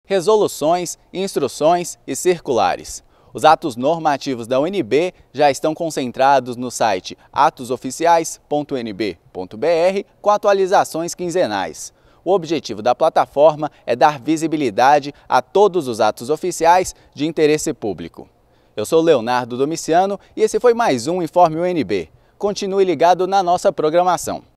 resoluções, instruções e circulares. Os atos normativos da UNB já estão concentrados no site atosoficiais.unb.br com atualizações quinzenais. O objetivo da plataforma é dar visibilidade a todos os atos oficiais de interesse público. Eu sou Leonardo Domiciano e esse foi mais um Informe UNB. Continue ligado na nossa programação.